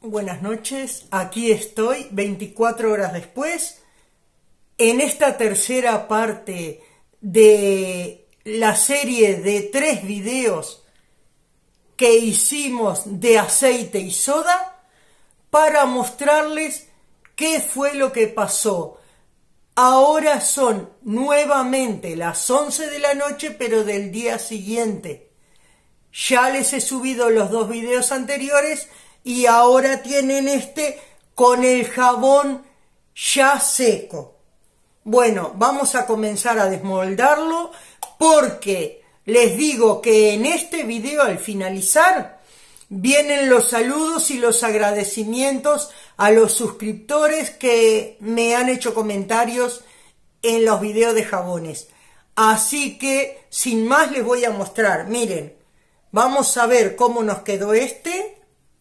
Buenas noches, aquí estoy 24 horas después en esta tercera parte de la serie de 3 videos que hicimos de aceite y soda para mostrarles qué fue lo que pasó. Ahora son nuevamente las 11 de la noche, pero del día siguiente. Ya les he subido los 2 videos anteriores y ahora tienen este con el jabón ya seco. Bueno, vamos a comenzar a desmoldarlo porque les digo que en este video al finalizar vienen los saludos y los agradecimientos a los suscriptores que me han hecho comentarios en los videos de jabones. Así que sin más les voy a mostrar, miren, vamos a ver cómo nos quedó este.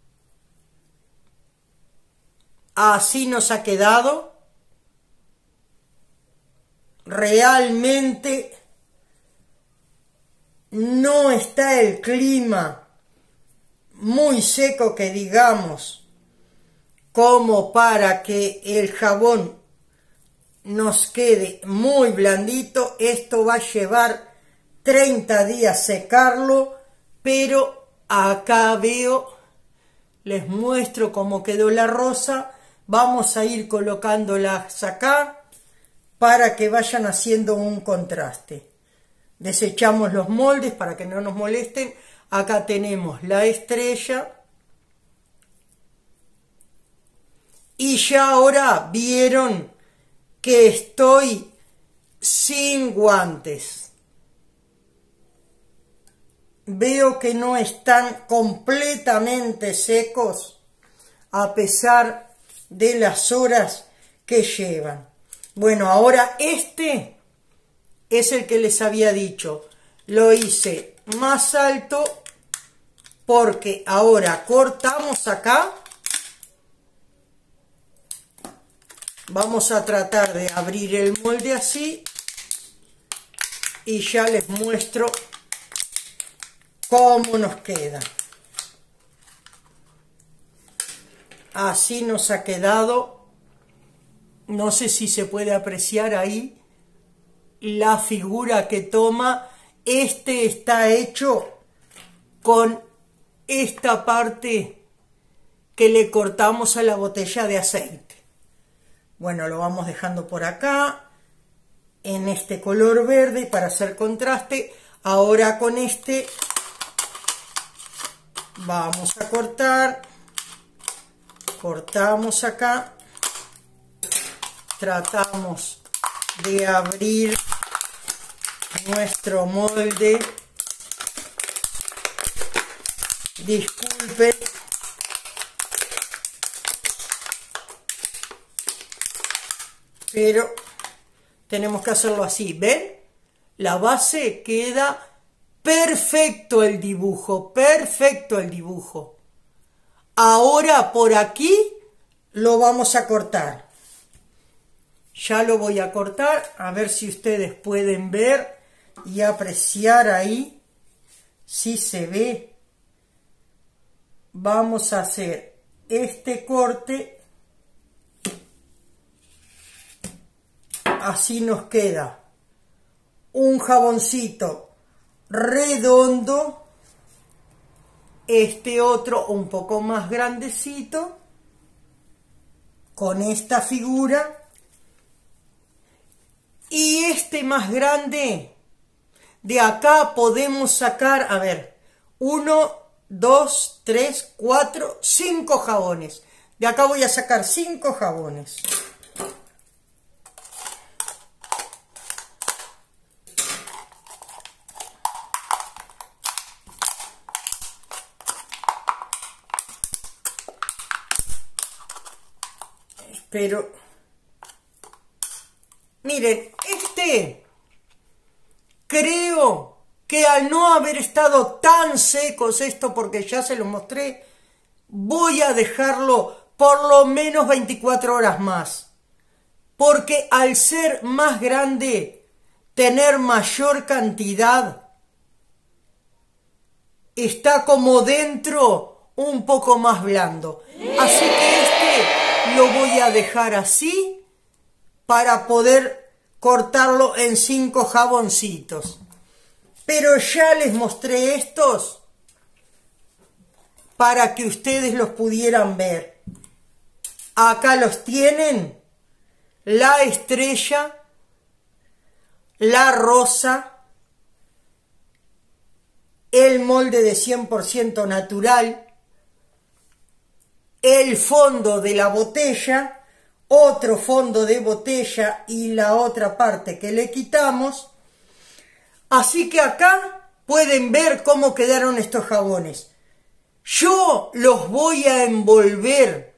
Así nos ha quedado. Realmente no está el clima muy seco que digamos, como para que el jabón nos quede muy blandito. Esto va a llevar 30 días secarlo, pero acá veo, les muestro cómo quedó la rosa. Vamos a ir colocándolas acá para que vayan haciendo un contraste. Desechamos los moldes para que no nos molesten. Acá tenemos la estrella. Y ya ahora vieron que estoy sin guantes. Veo que no están completamente secos a pesar de las horas que llevan. Bueno, ahora este es el que les había dicho. Lo hice más alto porque ahora cortamos acá. Vamos a tratar de abrir el molde así y ya les muestro cómo nos queda. Así nos ha quedado. No sé si se puede apreciar ahí la figura que toma. Este está hecho con esta parte que le cortamos a la botella de aceite. Bueno, lo vamos dejando por acá en este color verde para hacer contraste. Ahora con este vamos a cortar. Cortamos acá. Tratamos de abrir nuestro molde. Disculpen. Pero tenemos que hacerlo así. ¿Ven? La base queda perfecto el dibujo. Perfecto el dibujo. Ahora por aquí lo vamos a cortar. Ya lo voy a cortar, a ver si ustedes pueden ver y apreciar ahí, si se ve. Vamos a hacer este corte, así nos queda un jaboncito redondo, este otro un poco más grandecito, con esta figura. Y este más grande, de acá podemos sacar, a ver, 1, 2, 3, 4, 5 jabones. De acá voy a sacar 5 jabones. Espero. Miren, creo que al no haber estado tan secos esto, porque ya se los mostré, voy a dejarlo por lo menos 24 horas más. Porque al ser más grande, tener mayor cantidad, está como dentro un poco más blando. Así que este lo voy a dejar así para poder cortarlo en 5 jaboncitos. Pero ya les mostré estos para que ustedes los pudieran ver. Acá los tienen, la estrella, la rosa, el molde de 100% natural, el fondo de la botella, otro fondo de botella y la otra parte que le quitamos. Así que acá pueden ver cómo quedaron estos jabones. Yo los voy a envolver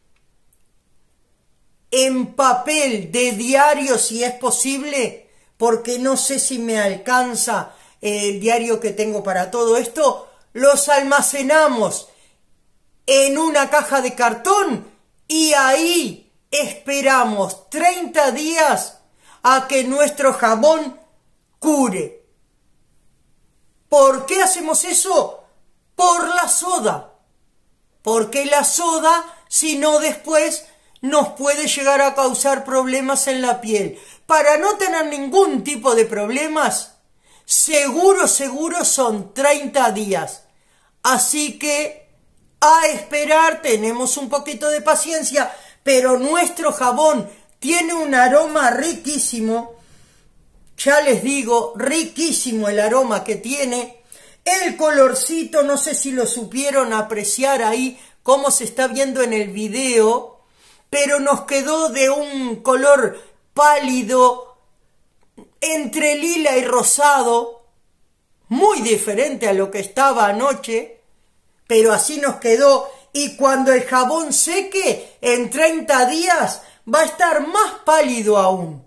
en papel de diario si es posible, porque no sé si me alcanza el diario que tengo para todo esto. Los almacenamos en una caja de cartón y ahí esperamos 30 días a que nuestro jabón cure. ¿Por qué hacemos eso? Por la soda. Porque la soda, si no después, nos puede llegar a causar problemas en la piel. Para no tener ningún tipo de problemas, seguro son 30 días. Así que a esperar, tenemos un poquito de paciencia, pero nuestro jabón tiene un aroma riquísimo. Ya les digo, riquísimo el aroma que tiene. El colorcito, no sé si lo supieron apreciar ahí, cómo se está viendo en el video, pero nos quedó de un color pálido, entre lila y rosado, muy diferente a lo que estaba anoche, pero así nos quedó. Y cuando el jabón seque, en 30 días, va a estar más pálido aún.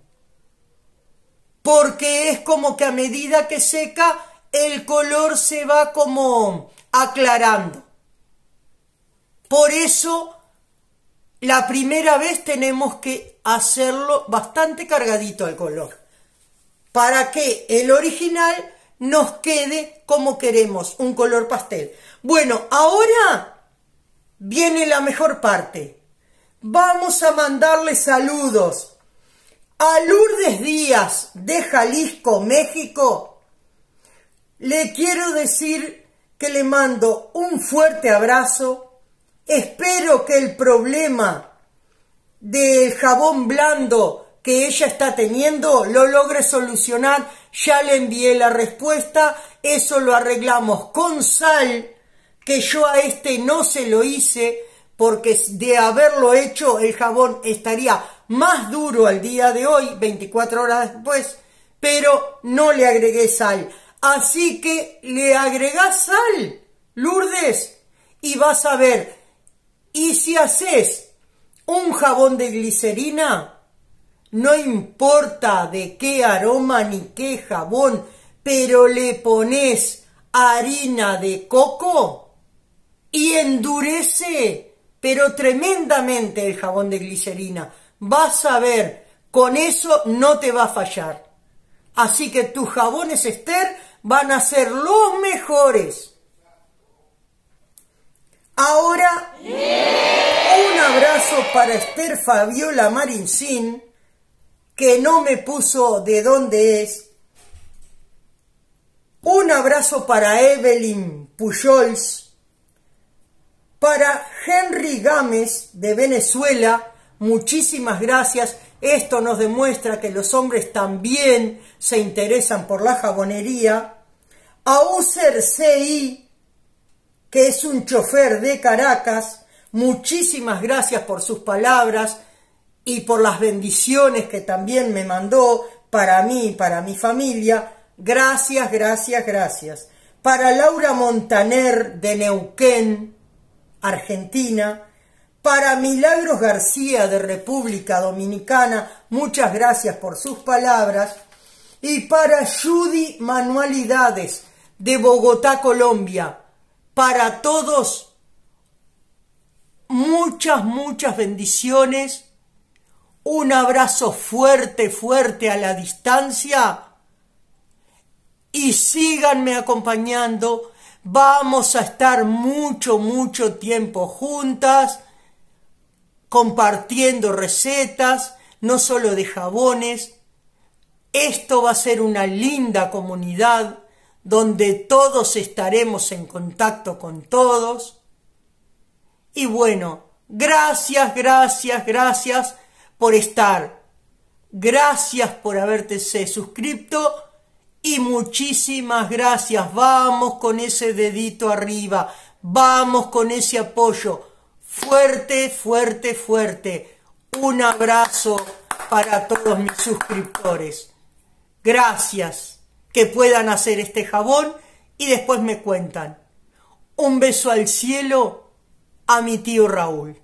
Porque es como que a medida que seca, el color se va como aclarando. Por eso, la primera vez tenemos que hacerlo bastante cargadito al color, para que el original nos quede como queremos, un color pastel. Bueno, ahora viene la mejor parte. Vamos a mandarle saludos a Lourdes Díaz de Jalisco, México. Le quiero decir que le mando un fuerte abrazo. Espero que el problema del jabón blando que ella está teniendo lo logre solucionar. Ya le envié la respuesta. Eso lo arreglamos con sal, que yo a este no se lo hice, porque de haberlo hecho el jabón estaría más duro al día de hoy, 24 horas después, pero no le agregué sal. Así que le agregás sal, Lourdes, y vas a ver. Y si haces un jabón de glicerina, no importa de qué aroma ni qué jabón, pero le pones harina de coco y endurece, pero tremendamente el jabón de glicerina. Vas a ver, con eso no te va a fallar. Así que tus jabones Esther van a ser los mejores. Ahora, un abrazo para Esther Fabiola Marincín, que no me puso de dónde es. Un abrazo para Evelyn Pujols, para Henry Gámez de Venezuela. Muchísimas gracias. Esto nos demuestra que los hombres también se interesan por la jabonería. A User CI, que es un chofer de Caracas, muchísimas gracias por sus palabras y por las bendiciones que también me mandó para mí y para mi familia. Gracias, gracias, gracias. Para Laura Montaner de Neuquén, Argentina. Para Milagros García de República Dominicana, muchas gracias por sus palabras. Y para Judy Manualidades de Bogotá, Colombia. Para todos, muchas bendiciones. Un abrazo fuerte, fuerte a la distancia. Y síganme acompañando Vamos a estar mucho tiempo juntas, compartiendo recetas, no solo de jabones. Esto va a ser una linda comunidad donde todos estaremos en contacto con todos. Y bueno, gracias por estar. Gracias por haberte suscrito y muchísimas gracias. Vamos con ese dedito arriba. Vamos con ese apoyo. Fuerte. Un abrazo para todos mis suscriptores. Gracias. Que puedan hacer este jabón y después me cuentan. Un beso al cielo a mi tío Raúl.